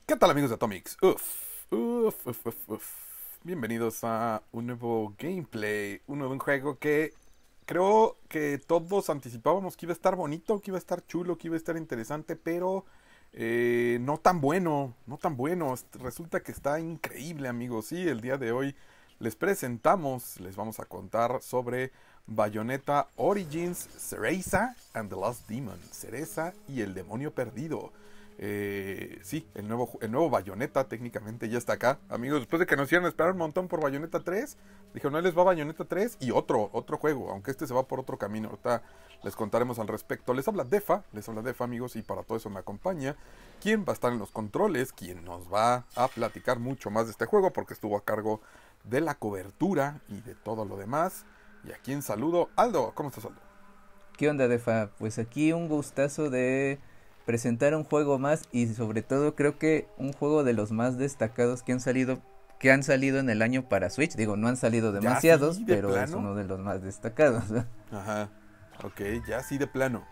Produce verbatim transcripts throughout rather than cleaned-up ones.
¿Qué tal, amigos de Atomics? Uf, uf, uf, uf, uf. Bienvenidos a un nuevo gameplay, un nuevo juego que creo que todos anticipábamos que iba a estar bonito, que iba a estar chulo, que iba a estar interesante, pero eh, no tan bueno, no tan bueno. Resulta que está increíble, amigos. Sí, el día de hoy les presentamos, les vamos a contar sobre Bayonetta Origins, Cereza and the Lost Demon, Cereza y el demonio perdido. Eh, sí, el nuevo, el nuevo Bayonetta técnicamente ya está acá. Amigos, después de que nos hicieron esperar un montón por Bayonetta tres, dijeron, no les va Bayonetta tres y otro, otro juego, aunque este se va por otro camino. Ahorita les contaremos al respecto. Les habla Defa, les habla Defa, amigos, y para todo eso me acompaña quien va a estar en los controles, quien nos va a platicar mucho más de este juego, porque estuvo a cargo de la cobertura y de todo lo demás. Y a quien saludo, Aldo. ¿Cómo estás, Aldo? ¿Qué onda, Defa? Pues aquí un gustazo de presentar un juego más y sobre todo creo que un juego de los más destacados que han salido que han salido en el año para Switch. Digo, no han salido ¿Ya demasiados, sí, de pero es plano? uno de los más destacados. Ajá, ok, ya sí, de plano.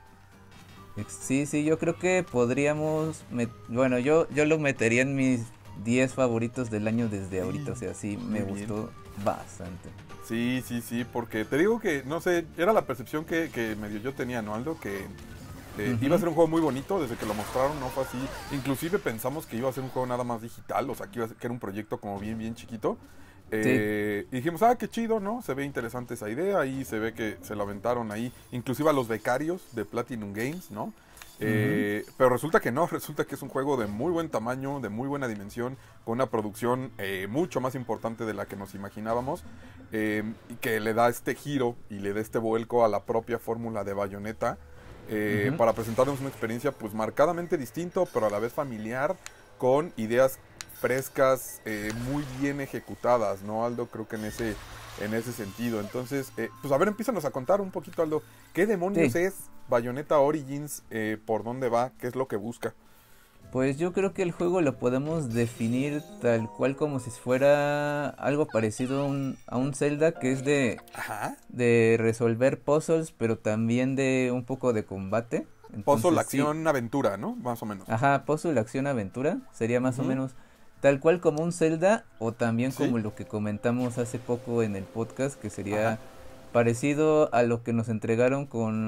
Ex- Sí, sí, yo creo que podríamos, met- bueno, yo yo lo metería en mis diez favoritos del año desde ahorita, o sea, sí Muy me bien. gustó bastante. Sí, sí, sí, porque te digo que, no sé, era la percepción que, que medio yo tenía, ¿no, Aldo? Que eh, iba a Ujú. ser un juego muy bonito desde que lo mostraron, no fue así. Inclusive pensamos que iba a ser un juego nada más digital, o sea, que, iba a ser- que era un proyecto como bien, bien chiquito. Sí. Eh, y dijimos, ah, qué chido, ¿no? Se ve interesante esa idea y se ve que se lo aventaron ahí, inclusive a los becarios de Platinum Games, ¿no? Ujú. Eh, pero resulta que no, resulta que es un juego de muy buen tamaño, de muy buena dimensión, con una producción eh, mucho más importante de la que nos imaginábamos, eh, y que le da este giro y le da este vuelco a la propia fórmula de Bayonetta, eh, Ujú. para presentarnos una experiencia pues marcadamente distinto, pero a la vez familiar, con ideas frescas, eh, muy bien ejecutadas, ¿no, Aldo? Creo que en ese, en ese sentido. Entonces, eh, pues a ver, empízanos a contar un poquito, Aldo. ¿Qué demonios Sí. es Bayonetta Origins? Eh, ¿por dónde va? ¿Qué es lo que busca? Pues yo creo que el juego lo podemos definir tal cual como si fuera algo parecido a un, a un Zelda que es de, Ajá. de resolver puzzles, pero también de un poco de combate. Puzzle, Entonces sí, acción, aventura, ¿no? Más o menos. ajá, puzzle, acción, aventura, sería más o Ujú. menos tal cual como un Zelda o también Sí. como lo que comentamos hace poco en el podcast que Ajá. sería parecido a lo que nos entregaron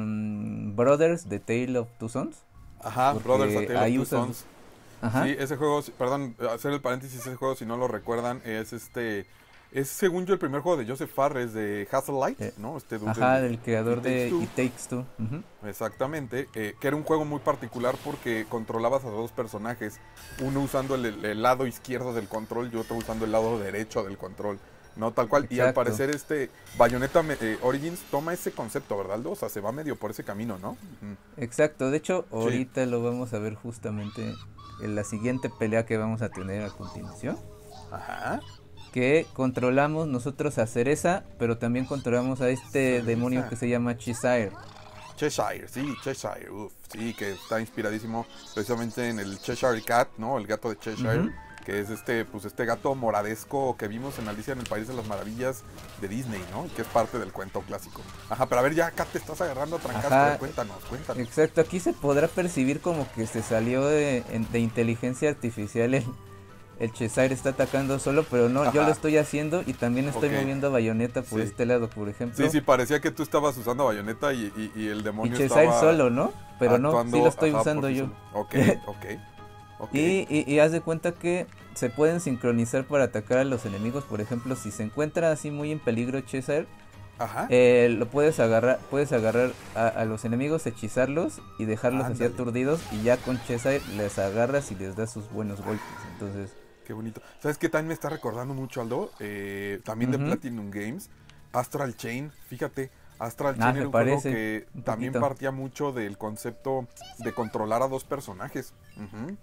con Brothers, The Tale of Two Sons, Ajá. Brothers, A porque Tale of ahí Two usas, Sons. ajá, Sí, ese juego, perdón, hacer el paréntesis, ese juego, si no lo recuerdan, es este, es según yo el primer juego de Joseph Fares de Hazelight, Eh, ¿no? Este dude del ajá, de del It creador Takes de Two, It Takes Two. Ujú. exactamente, eh, que era un juego muy particular porque controlabas a dos personajes, uno usando el, el lado izquierdo del control y otro usando el lado derecho del control, ¿no? Tal cual, y al Exacto, parecer este Bayonetta eh, Origins toma ese concepto, ¿verdad, Aldo? O sea, se va medio por ese camino, ¿no? Ujú. exacto. De hecho, Sí, ahorita lo vamos a ver justamente en la siguiente pelea que vamos a tener a continuación. ajá, Que controlamos nosotros a Cereza, pero también controlamos a este demonio Cereza. que se llama Chisire. Cheshire, sí, Cheshire, uff, sí, que está inspiradísimo precisamente en el Cheshire Cat, ¿no? El gato de Cheshire, Ujú. que es este, pues este gato moradesco que vimos en Alicia en el País de las Maravillas de Disney, ¿no? Que es parte del cuento clásico. Ajá, pero a ver, ya acá te estás agarrando a trancazos, eh, Ajá, cuéntanos, cuéntanos. exacto. Aquí se podrá percibir como que se salió de, en- de inteligencia artificial el, el Cheshire está atacando solo, pero no, yo lo Ajá, estoy haciendo y también estoy ok, moviendo a Bayonetta por sí. este lado, por Sí, ejemplo. sí, parecía que tú estabas usando Bayonetta y, y, y el Y demonio Cheshire estaba solo, ¿no? Pero no, sí lo actuando, estoy ajá, por usando sí yo. solo. Ok, ok, ok, Y, y, y haz de cuenta que se pueden sincronizar para atacar a los enemigos. Por ejemplo, si se encuentra así muy en peligro Cheshire, ajá, eh, lo puedes agarrar, puedes agarrar a, a los enemigos, hechizarlos y dejarlos así ándale. aturdidos. Y ya con Cheshire les agarras y les das sus buenos golpes. Entonces, Qué bonito. ¿Sabes qué también me está recordando mucho, Aldo? Eh, también de ujú. Platinum Games. Astral Chain. Fíjate, Astral Ah, Chain se era un juego parece que un también poquito. partía mucho del concepto de controlar a dos personajes. Ujú.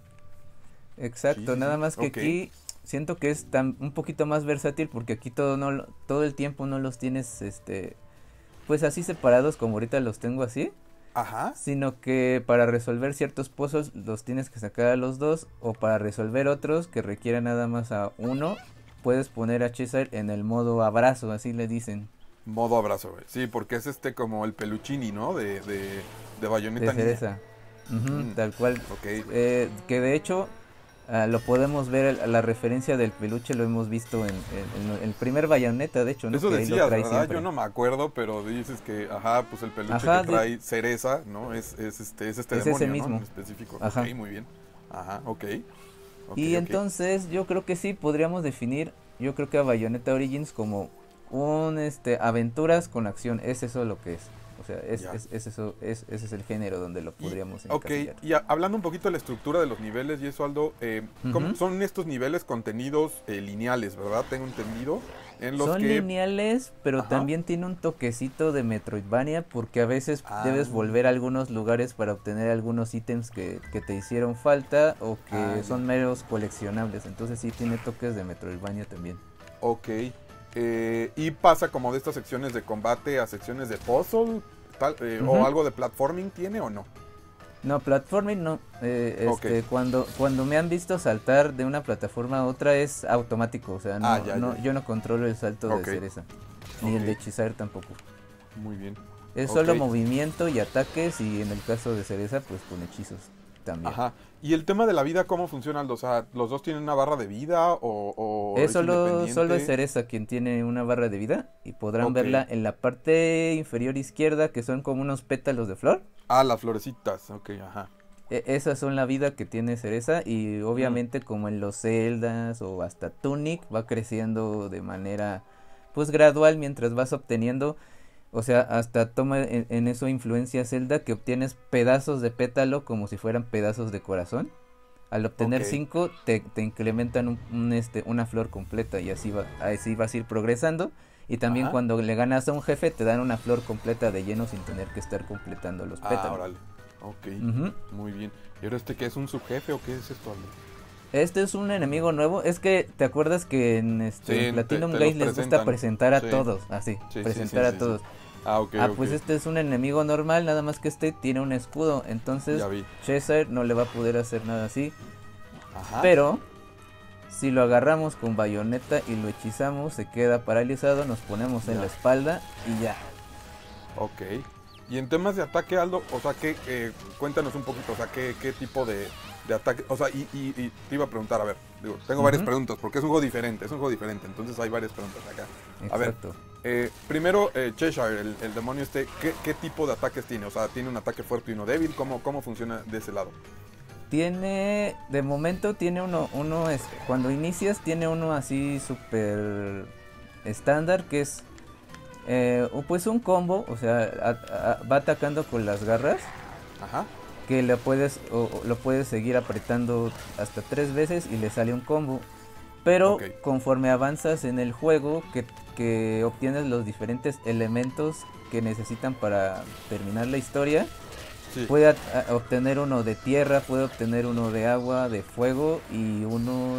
Sí, Exacto, sí, nada sí. más que Ok. aquí siento que es tan, un poquito más versátil porque aquí todo no lo- todo el tiempo no los tienes este pues así separados como ahorita los tengo así, Ajá. sino que para resolver ciertos pozos los tienes que sacar a los dos o para resolver otros que requieran nada más a uno, puedes poner a Cheshire en el modo abrazo, así le dicen, Modo abrazo, güey. Sí, porque es este como el peluchini, ¿no? De, de, de de Bayonetta niña. cereza. Ujú, Ujú. tal cual. Ok. Eh, que de hecho Uh, lo podemos ver, la referencia del peluche lo hemos visto en, en, en el primer Bayonetta, de hecho, ¿no? Eso Que ahí decías, lo trae ¿verdad? siempre. Yo no me acuerdo, pero dices que, ajá, pues el peluche Ajá, que de, trae Cereza, ¿no? Es, es este, es este es ese demonio, ¿no? En mismo. específico. Ok, Ajá. muy bien. Ajá, ok. Ok, Y ok. entonces yo creo que sí podríamos definir, yo creo que a Bayonetta Origins como un este aventuras con acción, es eso lo que es. O sea, es, Ya. es, es eso, es, ese es el género donde lo Y, podríamos ok, encasillar. y a- hablando un poquito de la estructura de los niveles y eso, Aldo, eh, ¿cómo- Ujú. son estos niveles contenidos eh, lineales, ¿verdad? Tengo entendido. En los Son que, lineales, pero ajá. también tiene un toquecito de Metroidvania porque a veces Ah, debes volver a algunos lugares para obtener algunos ítems que, que te hicieron falta o ah, que ya. son meros coleccionables. Entonces sí tiene toques de Metroidvania también. Ok. Eh, y pasa como de estas secciones de combate a secciones de puzzle, tal, eh, o Ujú. algo de platforming tiene o no. No, platforming no. Eh, Ok. este, cuando, cuando me han visto saltar de una plataforma a otra es automático. O sea, Ah, no, ya, ya, no, ya. yo no controlo el salto de Ok, cereza. Ni ok. el de Chisar tampoco. Muy bien. Es Ok. solo movimiento y ataques. Y en el caso de cereza, pues con hechizos también. Ajá. ¿Y el tema de la vida cómo funciona, Aldo? O sea, ¿los dos tienen una barra de vida o, o Es es solo, solo es independiente? cereza quien tiene una barra de vida. Y podrán Ok. verla en la parte inferior izquierda, que son como unos pétalos de flor. Ah, las florecitas. Ok, ajá. E- esas son la vida que tiene cereza. Y Mm, obviamente, como en los Zeldas o hasta Tunic, va creciendo de manera pues gradual mientras vas obteniendo. O sea, hasta toma en, en eso influencia Zelda, que obtienes pedazos de pétalo como si fueran pedazos de corazón. Al ok. obtener cinco te, te incrementan un, un, este, una flor completa y así, va, así vas a ir progresando. Y también Ajá. cuando le ganas a un jefe te dan una flor completa de lleno sin tener que estar completando los Ah, pétalos. órale. Ok. Ujú. Muy bien. ¿Y ahora este qué es un subjefe o qué es esto, Aldo? Este es un enemigo nuevo. Es que te acuerdas que en este en Sí, te, Platinum te los Gaze les gusta presentan. presentar a Sí, todos, así, sí, sí, sí, presentar a sí, sí. todos. Ah, ok, Ah, ok. pues este es un enemigo normal, nada más que este tiene un escudo, entonces Ya vi. Cheshire no le va a poder hacer nada así, Ajá. pero si lo agarramos con bayoneta y lo hechizamos, se queda paralizado, nos ponemos en la Ya. espalda y ya. Ok. Y en temas de ataque, Aldo, o sea, que eh, cuéntanos un poquito, o sea, qué, qué tipo de, de ataque, o sea, y, y- y te iba a preguntar, a ver, digo, tengo varias Ujú. preguntas, porque es un juego diferente, es un juego diferente, entonces hay varias preguntas acá. A ver, Exacto. eh, primero, eh, Cheshire, el, el demonio este, ¿qué, qué tipo de ataques tiene? O sea, ¿tiene un ataque fuerte y uno débil? ¿Cómo, cómo funciona de ese lado? Tiene, de momento tiene uno, uno es, cuando inicias tiene uno así súper estándar que es eh, o pues un combo, o sea, a- a- va atacando con las garras, Ajá, que le puedes, o, o lo puedes seguir apretando hasta tres veces y le sale un combo. Pero ok, conforme avanzas en el juego, que, que obtienes los diferentes elementos que necesitan para terminar la historia, sí, puede a- a- obtener uno de tierra, puede obtener uno de agua, de fuego y uno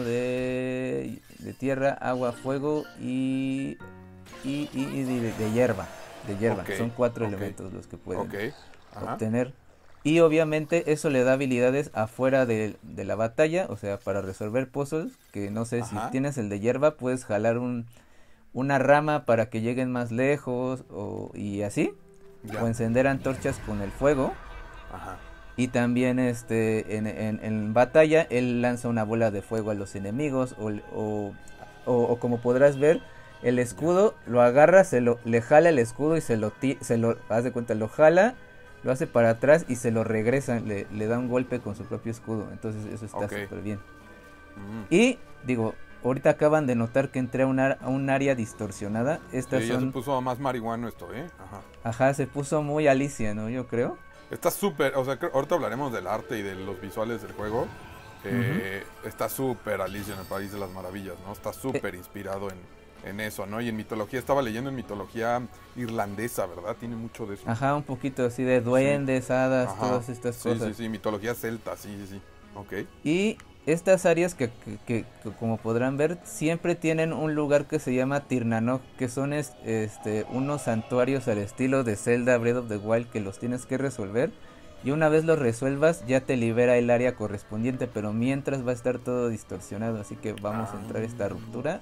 de, de tierra, agua, fuego y, y, y- y de, de hierba. De hierba. ok, Son cuatro ok, elementos los que ok, pueden ajá, obtener. Y obviamente eso le da habilidades afuera de, de la batalla, o sea, para resolver puzzles, que no sé, si ajá, tienes el de hierba, puedes jalar un, una rama para que lleguen más lejos o, y así, o ya, encender antorchas con el fuego. ajá, Y también este en, en, en batalla él lanza una bola de fuego a los enemigos o, o, o, o como podrás ver el ya, escudo lo agarra, se lo le jala el escudo y se lo ti- se lo haz de cuenta, lo jala, lo hace para atrás y se lo regresa, le, le da un golpe con su propio escudo, entonces eso está ok, súper bien. mm, Y digo, ahorita acaban de notar que entré a un, ar- a un área distorsionada, estas sí, ya se son, puso más marihuano esto, ¿eh? Ajá. ajá, se puso muy Alicia, ¿no? Yo creo. Está súper, o sea, creo- ahorita hablaremos del arte y de los visuales del juego. Ujú. Eh, está súper Alicia en el País de las Maravillas, ¿no? Está Eh, súper inspirado en, en eso, ¿no? Y en mitología, estaba leyendo en mitología irlandesa, ¿verdad? Tiene mucho de eso. Ajá, un poquito así de Sí, duendes, hadas, ajá. todas estas Sí, sí, cosas. sí, mitología celta, sí, sí, sí. Ok. Y estas áreas que, que- que- que como podrán ver, siempre tienen un lugar que se llama Tirnanok, que son es- este, unos santuarios al estilo de Zelda Breath of the Wild que los tienes que resolver. Y una vez los resuelvas, ya te libera el área correspondiente, pero mientras va a estar todo distorsionado, así que vamos a Ah, entrar a esta ruptura.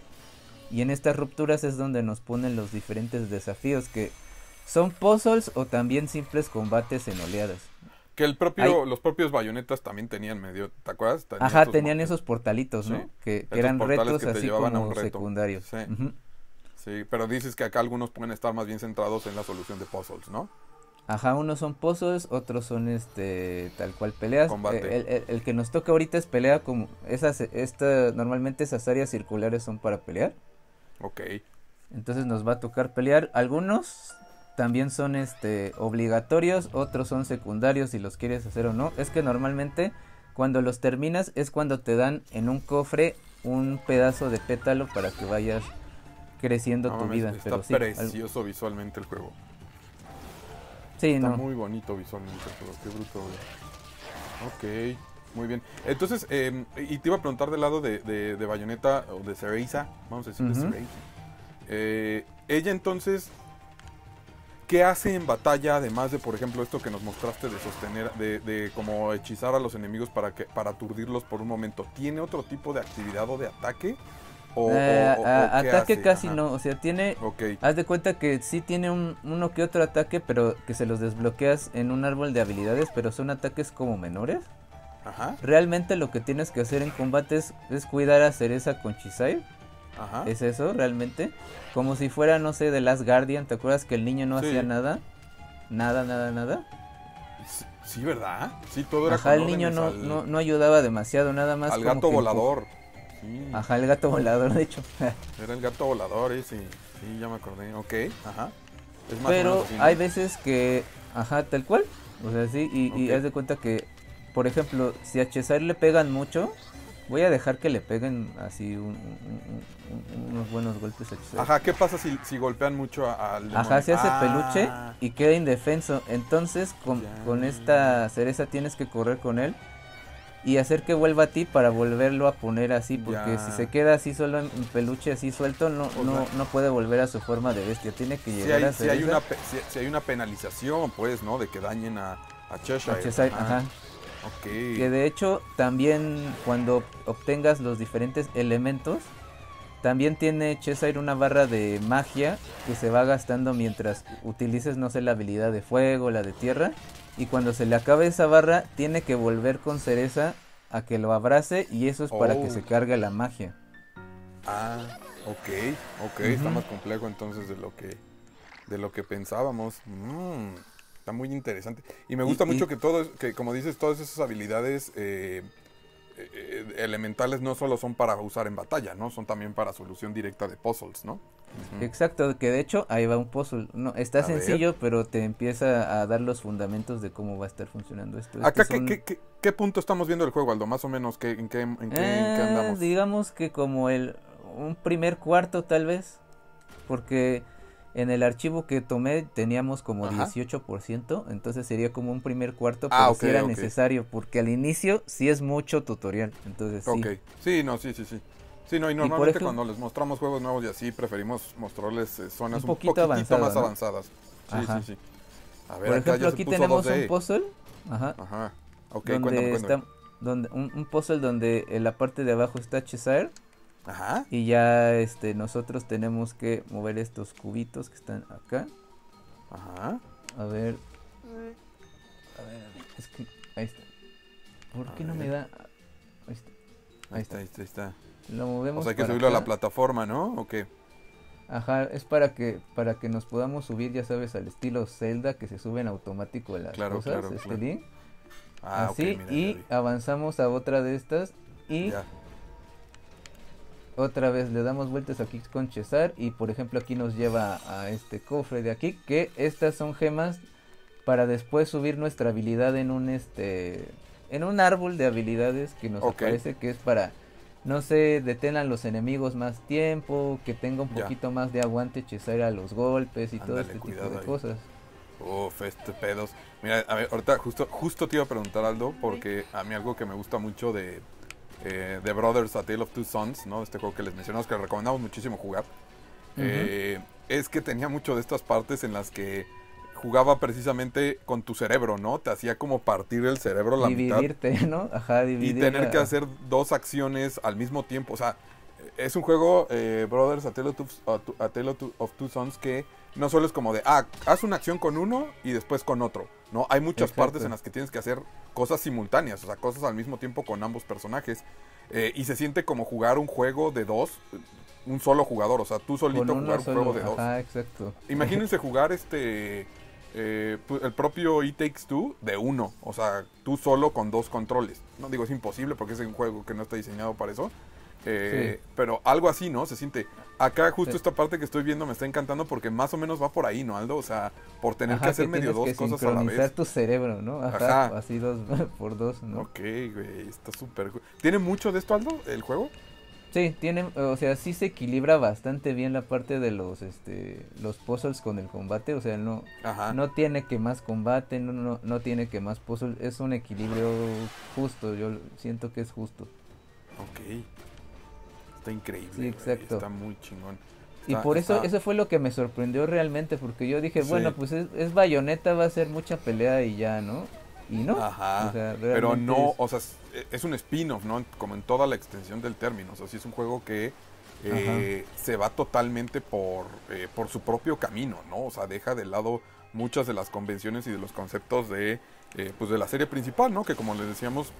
Y en estas rupturas es donde nos ponen los diferentes desafíos que son puzzles o también simples combates en oleadas. Que el Hay, propio, los propios Bayonetas también tenían medio, ¿te acuerdas? Tenían ajá, estos, tenían mo- esos portalitos, sí, ¿no? Que, que estos eran portales retos que te así llevaban a un como reto. secundarios. Sí, Ujú. sí, pero dices que acá algunos pueden estar más bien centrados en la solución de puzzles, ¿no? Ajá, unos son puzzles, otros son este tal cual peleas. Combate. Eh, El, el- el que nos toca ahorita es pelea como esas esta normalmente esas áreas circulares son para pelear. Ok. Entonces nos va a tocar pelear. Algunos también son este obligatorios, otros son secundarios si los quieres hacer o no. Es que normalmente cuando los terminas es cuando te dan en un cofre un pedazo de pétalo para que vayas creciendo No tu mames, vida, está pero sí. al- precioso visualmente el juego. Sí, Está no. muy bonito visualmente el juego, qué bruto, güey. Ok, muy bien. Entonces, eh, y te iba a preguntar del lado de, de, de Bayonetta o de Cereza, vamos a decirle Ujú. Cereza. Eh, ella entonces, ¿qué hace en batalla además de, por ejemplo, esto que nos mostraste de sostener, de, de como hechizar a los enemigos para que para aturdirlos por un momento? ¿Tiene otro tipo de actividad o de ataque? ¿O, Eh, o, o, a- o qué ataque hace? casi Ajá. no, o sea, tiene, Ok, haz de cuenta que sí tiene un, uno que otro ataque, pero que se los desbloqueas en un árbol de habilidades, pero son ataques como menores. ajá, Realmente lo que tienes que hacer en combate es, es cuidar a Cereza con Chisai, ajá. es eso realmente, como si fuera, no sé, de Last Guardian, ¿te acuerdas que el niño no hacía Sí, nada? Nada, nada, nada. sí, sí, ¿verdad? Sí, todo era Ajá, con el niño órdenes no, al, no, no ayudaba demasiado, nada más al como gato que empu- volador. Sí, Ajá, el gato volador, de hecho. era el gato volador ese. Sí, ya me acordé. Ok, ajá. Es más o menos Pero así, hay ¿no? veces que, ajá, tal cual. O sea, sí, y, y Ok. haz de cuenta que, por ejemplo, si a Cesar le pegan mucho, voy a dejar que le peguen así un- un- un- unos buenos golpes a Cesar. Ajá, ¿qué pasa si, si golpean mucho a- al Ajá, demonio? se hace peluche Ah, y queda indefenso. Entonces, con, ya. con esta cereza tienes que correr con él y hacer que vuelva a ti para volverlo a poner así, porque si se Ya. queda así solo en, en peluche, así suelto, no, O no, sea, no puede volver a su forma de bestia. Tiene que si llegar hay, a si hay cereza. una pe- si, si hay una penalización, pues, ¿no? De que dañen a, a Cheshire. A Cheshire, Ajá. ajá. Ok. Que de hecho también cuando obtengas los diferentes elementos, también tiene Cheshire una barra de magia que se va gastando mientras utilices, no sé, la habilidad de fuego, la de tierra. Y cuando se le acabe esa barra, tiene que volver con Cereza a que lo abrace y eso es para que Oh. se cargue la magia. Ah, ok, ok, está Ujú. más complejo entonces de lo que de lo que pensábamos. Mm, está muy interesante. Y me Y, gusta y mucho que todo, que como dices, todas esas habilidades eh, eh, elementales no solo son para usar en batalla, ¿no? Son también para solución directa de puzzles, ¿no? Ujú. exacto, que de hecho ahí va un puzzle. No, está A ver. sencillo, pero te empieza a dar los fundamentos de cómo va a estar funcionando esto. Acá, Estos ¿qué, son qué, qué, qué punto estamos viendo el juego, Aldo? Más o menos, ¿qué, en, qué, en, qué, en qué Eh, andamos? digamos que como el un primer cuarto tal vez, porque en el archivo que tomé teníamos como Ajá. dieciocho por ciento, entonces sería como un primer cuarto, Ah, pero ok, sí era ok. necesario, porque al inicio sí es mucho tutorial, entonces sí. Ok, sí, no, sí, sí, sí. Sí, no, y Y por normalmente ejemplo, cuando les mostramos juegos nuevos y así, preferimos mostrarles eh, zonas un un poquito poquitito avanzado, más ¿no? avanzadas. Sí, Ajá. sí, sí. A ver, Por acá ejemplo, ya se aquí puso tenemos dos un D. puzzle, ajá, Ajá. Ok, donde cuéntame, cuéntame. está, donde un, un puzzle donde en la parte de abajo está Cheshire Ajá. y ya este nosotros tenemos que mover estos cubitos que están acá. Ajá. A ver. A ver, a ver, es que ahí está. ¿Por A qué no me ver. da? Ahí está. Ahí está, ahí está, ahí está. Lo O movemos sea, hay que para subirlo a la acá. plataforma, ¿no? ¿O qué? Ajá, es para que para que nos podamos subir, ya sabes, al estilo Zelda que se suben automático las Claro, cosas, claro, este claro. link. Ah, Así ok, mira, ya y vi. avanzamos a otra de estas y Ya. otra vez le damos vueltas aquí con Chesar y por ejemplo aquí nos lleva a este cofre de aquí, que estas son gemas para después subir nuestra habilidad en un este en un árbol de habilidades que nos Ok. aparece, que es para, no sé, detenan los enemigos más tiempo, que tenga un Ya. poquito más de aguante Chesar a los golpes y todo Ándale, este tipo cuidado de ahí. cosas. Uf, este pedos. Mira, a ver, ahorita justo, justo te iba a preguntar, Aldo, porque a mí algo que me gusta mucho de, eh, de Brothers, A Tale of Two Sons, ¿no? Este juego que les mencionamos, que recomendamos muchísimo jugar, Ujú. eh, es que tenía mucho de estas partes en las que jugaba precisamente con tu cerebro, ¿no? Te hacía como partir el cerebro a la mitad Dividirte, ¿no? Ajá, y dividir tener que la- hacer dos acciones al mismo tiempo. O sea, Es un juego, eh, Brothers, A Tale, of Two, a Tu- A Tale of Two- of Two Sons, que no solo es como de, ah, haz una acción con uno y después con otro, ¿no? Hay muchas Exacto. partes en las que tienes que hacer cosas simultáneas, o sea, cosas al mismo tiempo con ambos personajes. Eh, y se siente como jugar un juego de dos, un solo jugador, o sea, tú solito Con uno jugar un solo, juego de dos. ajá, exacto. Imagínense jugar este eh, pu- el propio It Takes Two de uno, o sea, tú solo con dos controles. No digo, es imposible porque es un juego que no está diseñado para eso. Eh, Sí. Pero algo así, ¿no? Se siente. Acá justo Sí. esta parte que estoy viendo me está encantando porque más o menos va por ahí, ¿no, Aldo? O sea, por tener Ajá, que hacer que medio tienes dos que cosas a la sincronizar vez. tu cerebro, ¿no? Ajá, Ajá. así dos por dos, ¿no? Ok, güey, está súper. cool. ¿Tiene mucho de esto, Aldo, el juego? Sí, tiene, o sea, sí se equilibra bastante bien la parte de los, este, los puzzles con el combate, o sea, no, Ajá. no tiene que más combate, no, no, no tiene que más puzzles, es un equilibrio justo, yo siento que es justo. Ok. Está increíble. Sí, güey, exacto. Está muy chingón. Y Está- por eso, está- eso fue lo que me sorprendió realmente, porque yo dije, Sí. bueno, pues es, es Bayonetta, va a ser mucha pelea y ya, ¿no? Y no, Ajá. o sea, Pero realmente no, es- o sea, es, es un spin-off, ¿no? Como en toda la extensión del término. O sea, sí es un juego que eh, se va totalmente por, eh, por su propio camino, ¿no? O sea, deja de lado muchas de las convenciones y de los conceptos de, eh, pues de la serie principal, ¿no? Que como les decíamos,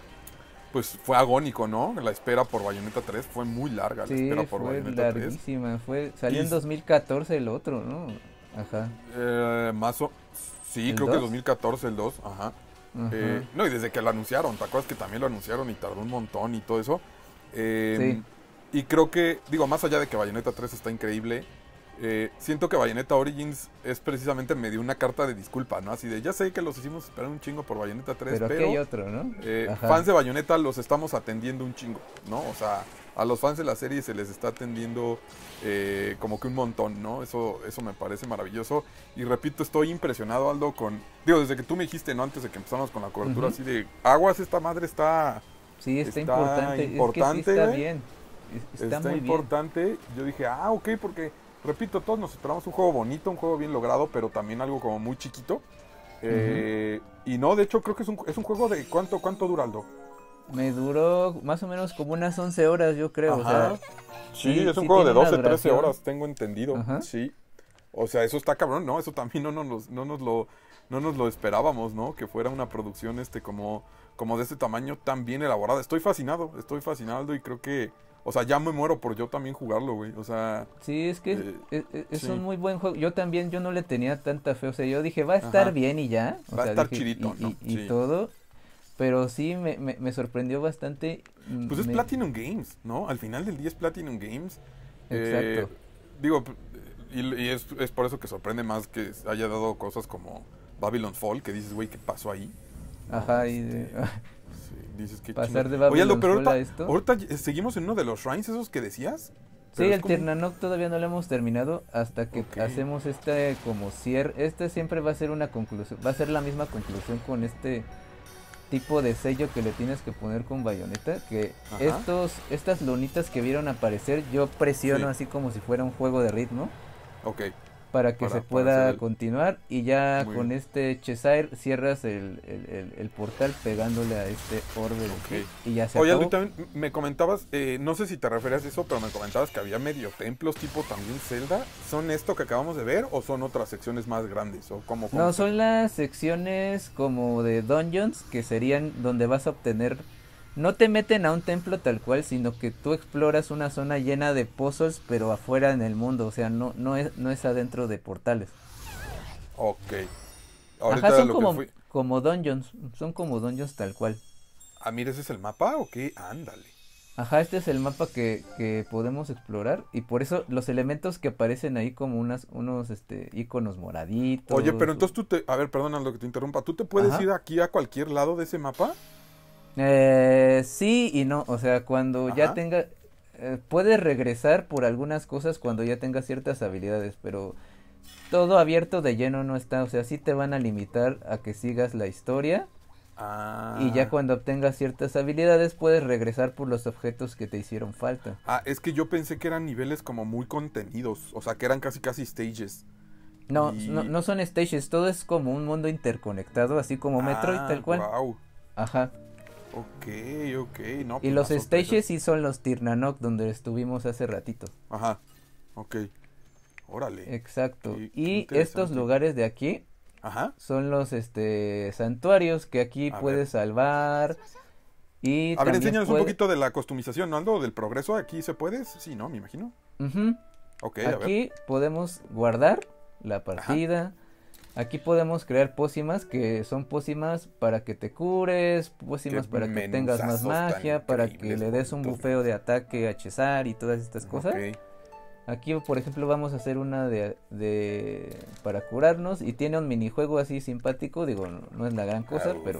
pues fue agónico, ¿no? La espera por Bayonetta tres fue muy larga, la sí, espera por fue Bayonetta tres. larguísima, fue, salió Y- en dos mil catorce el otro, ¿no? Ajá. Eh, más o... Sí, ¿El creo que dos? dos mil catorce el dos, ajá. Ajá. Eh, no, y desde que lo anunciaron, ¿te acuerdas que también lo anunciaron y tardó un montón y todo eso? Eh, Y creo que, digo, más allá de que Bayonetta tres está increíble, eh, siento que Bayonetta Origins es precisamente me dio una carta de disculpa, ¿no? Así de, ya sé que los hicimos esperar un chingo por Bayonetta tres, Pero pero, aquí hay otro, ¿no? eh, Ajá. fans de Bayonetta los estamos atendiendo un chingo, ¿no? O sea, a los fans de la serie se les está atendiendo eh, como que un montón, ¿no? Eso, eso me parece maravilloso. Y repito, estoy impresionado, Aldo, con... Digo, desde que tú me dijiste, ¿no? Antes de que empezáramos con la cobertura, Ujú. así de, aguas, esta madre está... Sí, está, está importante, importante, es que sí está güey. bien, es- está, Está muy importante. Yo dije, ah, ok, porque, repito, todos nos esperamos un juego bonito, un juego bien logrado, pero también algo como muy chiquito. Eh, Y no, de hecho, creo que es un, es un juego de... ¿Cuánto, cuánto dura, Aldo? bien. Me duró más o menos como unas once horas, yo creo, o Ajá. sea, Sí, sí, es un sí juego de tiene una doce, trece duración. horas, tengo entendido. Ajá. Sí. O sea, eso está cabrón, ¿no? Eso también no nos, no nos lo no nos lo esperábamos, ¿no? Que fuera una producción este como como de este tamaño tan bien elaborada. Estoy fascinado, estoy fascinado y creo que, o sea, ya me muero por yo también jugarlo, güey. O sea, sí, es que es, Eh, es- es- es sí. un muy buen juego. Yo también, yo no le tenía tanta fe, o sea, yo dije, va a estar Ajá. bien y ya. O Va a sea, estar dije, chidito, y, ¿no? y- y Sí. todo, pero sí me, me, me sorprendió bastante. mm, pues es me- Platinum Games, ¿no? Al final del día es Platinum Games. Eh, Exacto. digo, p- y, y es, es por eso que sorprende más que haya dado cosas como Babylon Fall, que dices, güey, ¿qué pasó ahí? Ajá, y Este, de- Sí, dices que pasar de Oye, Aldo, Babylon pero Fall ahorita, a esto. ahorita eh, seguimos en uno de los shrines esos que decías. Sí, Pero es el como un- Tiernanog todavía no lo hemos terminado hasta que Ok. hacemos este como cierre. Este siempre va a ser una conclusión, va a ser la misma conclusión con este tipo de sello que le tienes que poner con Bayonetta, que Ajá. estos estas lunitas que vieron aparecer, yo presiono Sí. así como si fuera un juego de ritmo Ok, para que Para- se para pueda hacer el- continuar y ya Muy con bien. este Cheshire cierras el, el, el- el portal pegándole a este orbe del Ok. Ki, y ya se Oye, acabó. Aldo, y también me comentabas, eh, no sé si te referías a eso, pero me comentabas que había medio templos tipo también Zelda. ¿Son esto que acabamos de ver o son otras secciones más grandes? ¿O cómo, cómo No, se- son las secciones como de dungeons que serían donde vas a obtener. No te meten a un templo tal cual, sino que tú exploras una zona llena de puzzles, pero afuera en el mundo. O sea, no, no es, no es adentro de portales. Ok. Ahorita Ajá, son lo como, que fui... como dungeons. Son como dungeons tal cual. Ah, mira, ¿ese es el mapa o qué? Ándale. Ajá, este es el mapa que, que podemos explorar. Y por eso los elementos que aparecen ahí como unas, unos este, iconos moraditos. Oye, pero o- entonces tú te... A ver, perdona lo que te interrumpa. ¿Tú te puedes Ajá. ir aquí a cualquier lado de ese mapa? Eh, sí y no, o sea, cuando ya Ajá. tenga, eh, puedes regresar por algunas cosas cuando ya tengas ciertas habilidades, pero todo abierto de lleno no está, o sea, sí te van a limitar a que sigas la historia Ah. y ya cuando obtengas ciertas habilidades puedes regresar por los objetos que te hicieron falta. Ah, es que yo pensé que eran niveles como muy contenidos. O sea, que eran casi casi stages. No, Y- no, no son stages, todo es como un mundo interconectado, así como Metroid Ah, tal cual. Wow. Ajá. Ok, ok, no, Y pues los más sorpresas. stages sí son los Tirnanok donde estuvimos hace ratito. Ajá, ok, órale, Exacto. qué, qué Y estos interesante. lugares de aquí Ajá, son los este santuarios que aquí a ver. puedes salvar y A ver, también enséñanos un puede poquito de la customización, ¿no? Algo del progreso, ¿aquí se puede? Sí, ¿no? Me imagino. Ujú. Ok, a ver. Aquí podemos guardar la Ajá. partida. Aquí podemos crear pócimas que son pócimas para que te cures, Qué pócimas para que obtengas más menusazos tan magia, para que increíbles, le des un bonitos, bufeo güey. de ataque a Chesar y todas estas Ok, cosas. Aquí, por ejemplo, vamos a hacer una de, de para curarnos y tiene un minijuego así simpático, digo, no, no es la gran a cosa, ver. pero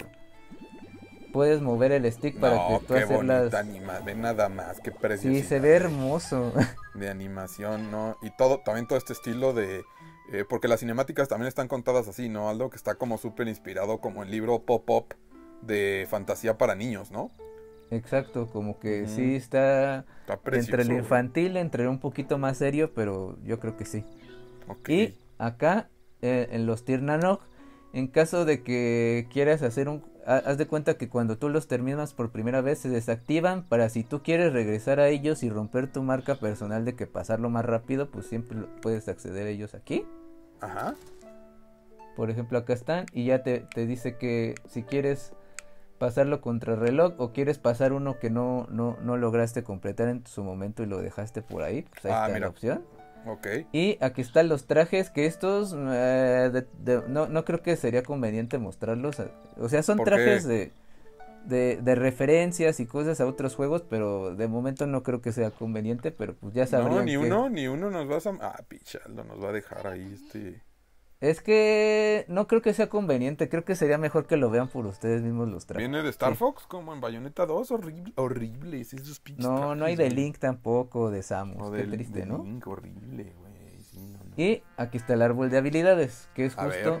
puedes mover el stick para que No, tú qué hacer bonita las... animación. Ve nada más, qué Sí, se ve preciosidad de, hermoso. de animación, ¿no? Y todo, también todo este estilo de... eh, porque las cinemáticas también están contadas así, ¿no, Aldo? Que está como súper inspirado como el libro pop-up de fantasía para niños, ¿no? Exacto, como que sí Ujú. está Está entre el precioso, güey. infantil, entre un poquito más serio, pero yo creo que sí. Ok. Y acá, eh, en los Tirnanok, en caso de que quieras hacer un... ha- Haz de cuenta que cuando tú los terminas por primera vez se desactivan para si tú quieres regresar a ellos y romper tu marca personal de que pasarlo más rápido, pues siempre lo- puedes acceder a ellos aquí. Ajá. Por ejemplo, acá están y ya te, te dice que si quieres pasarlo contra reloj o quieres pasar uno que no, no, no lograste completar en su momento y lo dejaste por ahí, pues ahí Ah, está la mira. opción. Ok. Y aquí están los trajes, que estos eh, de- de- no, no creo que sería conveniente mostrarlos. a- O sea, son ¿Por trajes qué? de, de, de referencias y cosas a otros juegos, pero de momento no creo que sea conveniente, pero pues ya No, sabrían ni que... uno, ni uno nos vas a... Ah, pichaldo, nos va a dejar ahí este... Es que no creo que sea conveniente, creo que sería mejor que lo vean por ustedes mismos los trajes. Viene de Star Sí. Fox, como en Bayonetta dos, horrible, horribles esos pinches No, no hay trajes, de güey. Link tampoco, de O Samus, qué del, de triste, ¿no? Link, horrible, güey. Sí, no, no. Y aquí está el árbol de habilidades, que es A ver. justo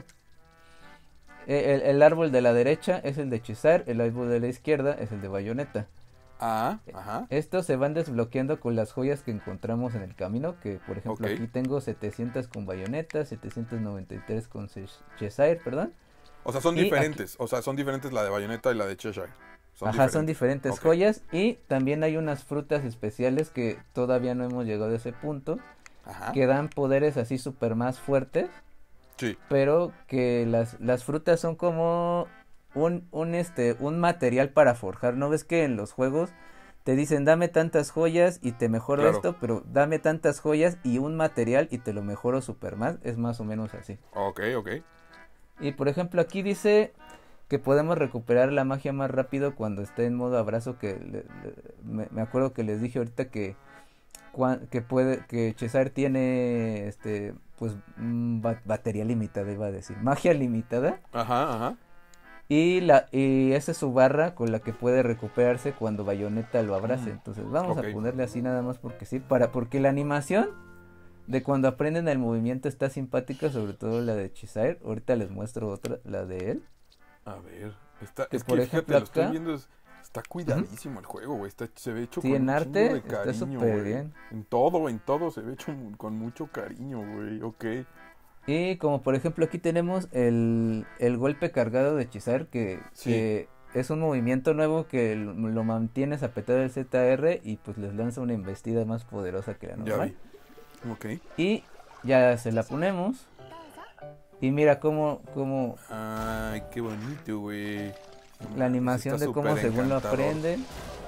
eh, el, el árbol de la derecha es el de Chesar, el árbol de la izquierda es el de Bayonetta. Ah, ajá. Estos se van desbloqueando con las joyas que encontramos en el camino, que por Ok. ejemplo aquí tengo setecientas con Bayonetta, setecientos noventa y tres con Cheshire, perdón. O sea, son Y aquí, diferentes. O sea, son diferentes la de Bayonetta y la de Cheshire. Son ajá, son diferentes. diferentes Ok. joyas y también hay unas frutas especiales que todavía no hemos llegado a ese punto, Ajá. que dan poderes así súper más fuertes, Sí. pero que las, las frutas son como un, un, este, un material para forjar. ¿No ves que en los juegos te dicen dame tantas joyas y te mejoro Claro. esto, pero dame tantas joyas y un material y te lo mejoro super más? Es más o menos así. Ok, ok. Y por ejemplo aquí dice que podemos recuperar la magia más rápido cuando esté en modo abrazo, que le- le- me, me acuerdo que les dije ahorita que cuan- que puede que Cesar tiene este pues mm, ba- batería limitada, iba a decir magia limitada, Ajá, ajá. y la y esa es su barra con la que puede recuperarse cuando Bayonetta lo abrace. Mm, Entonces vamos ok. a ponerle así nada más porque sí, para porque la animación de cuando aprenden el movimiento está simpática, sobre todo la de Cheshire. Ahorita les muestro otra, la de él, A ver. Está, que es por que ejemplo fíjate, lo estoy acá, viendo. es- está ujú, cuidadísimo el juego, güey. Está, se ve hecho sí, con en un chingo de arte está cariño, súper güey. bien. En todo, en todo se ve hecho mu- con mucho cariño, güey. Ok. Y como por ejemplo aquí tenemos el, el golpe cargado de Cheshire, que, Sí, que es un movimiento nuevo que lo, lo mantienes apretado el Z R y pues les lanza una embestida más poderosa que la ya normal. vi. Ok. Y ya se la ponemos. Y mira cómo, cómo Ay, qué bonito, güey. No la mames, animación está de cómo súper según lo encantador. aprenden.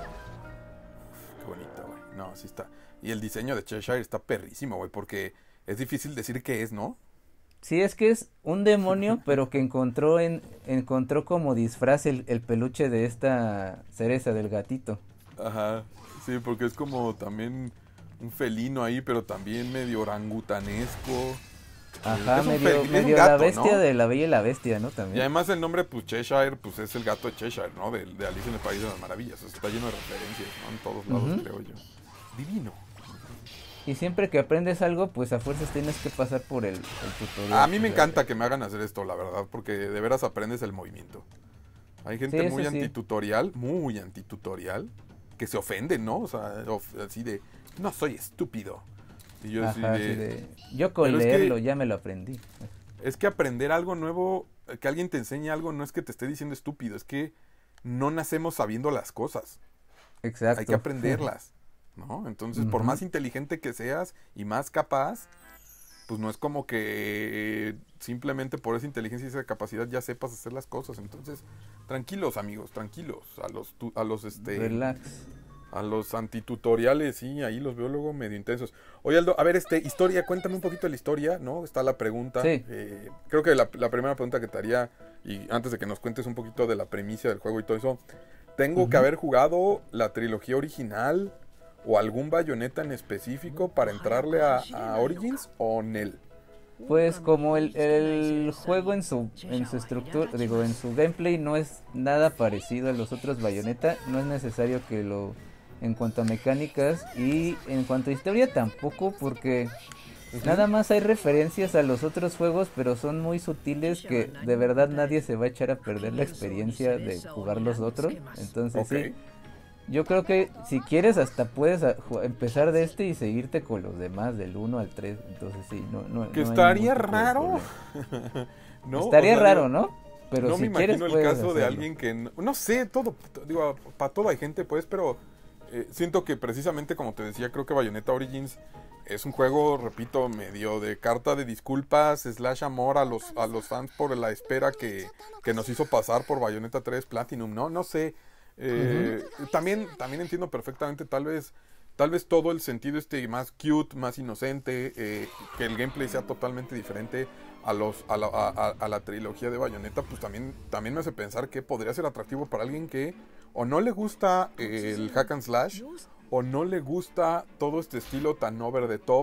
Qué bonito, güey. No, sí está. Y el diseño de Cheshire está perrísimo, güey, porque es difícil decir qué es, ¿no? Sí, es que es un demonio, pero que encontró en encontró como disfraz el, el peluche de esta cereza del gatito. Ajá. Sí, porque es como también un felino ahí, pero también medio orangutanesco. Eh, Ajá, Es un, medio, fel- es un medio la gato, bestia ¿no? de la Bella y la Bestia, ¿no? Y También. además el nombre, pues Cheshire, pues es el gato de Cheshire, ¿no? De, de Alicia en el País de las Maravillas. O sea, está lleno de referencias, ¿no? En todos lados, Ujú. creo yo. Divino. Y siempre que aprendes algo, pues a fuerzas tienes que pasar por el, el tutorial. A mí me o sea, encanta que me hagan hacer esto, la verdad, porque de veras aprendes el movimiento. Hay sí, gente muy eso sí. antitutorial, muy antitutorial, que se ofende, ¿no? O sea, of- así de, no soy estúpido. Y yo así Ajá, de, así de... Yo con pero es leerlo que, ya me lo aprendí. es que aprender algo nuevo, que alguien te enseñe algo, no es que te esté diciendo estúpido, es que no nacemos sabiendo las cosas. Exacto. Hay que aprenderlas, ¿no? Entonces, uh-huh. por más inteligente que seas y más capaz, pues no es como que simplemente por esa inteligencia y esa capacidad ya sepas hacer las cosas. Entonces, tranquilos, amigos, tranquilos. A los, tu, a los, este... Relax. A los antitutoriales, sí, ahí los veo luego medio intensos. Oye, Aldo, a ver, este, historia, cuéntame un poquito de la historia, ¿no? Está la pregunta. Sí. Eh, creo que la, la primera pregunta que te haría, y antes de que nos cuentes un poquito de la premisa del juego y todo eso, ¿tengo uh-huh. que haber jugado la trilogía original o algún Bayonetta en específico para entrarle a, a Origins o Nel? Pues como el, el juego en su en su estructura, digo, en su gameplay no es nada parecido a los otros Bayonetta, no es necesario que lo... En cuanto a mecánicas y en cuanto a historia tampoco, porque uh-huh. nada más hay referencias a los otros juegos, pero son muy sutiles que de verdad nadie se va a echar a perder la experiencia de jugar los otros. Entonces okay. sí, yo creo que si quieres hasta puedes a, a, empezar de este y seguirte con los demás del uno al tres. Entonces sí, no, no, que no estaría raro. no, estaría o sea, raro, ¿no? Pero no si me imagino quieres, el caso hacerlo. de alguien que no, no sé, todo, digo, para todo hay gente pues, pero Eh, siento que precisamente como te decía, creo que Bayonetta Origins es un juego, repito, medio de carta de disculpas slash amor a los, a los fans por la espera que, que nos hizo pasar por Bayonetta tres Platinum, ¿no? No sé. Eh, uh-huh. también, también entiendo perfectamente tal vez tal vez todo el sentido este más cute, más inocente, eh, que el gameplay sea totalmente diferente a los a la, a, a la trilogía de Bayonetta, pues también, también me hace pensar que podría ser atractivo para alguien que o no le gusta eh, el hack and slash, o no le gusta todo este estilo tan over the top,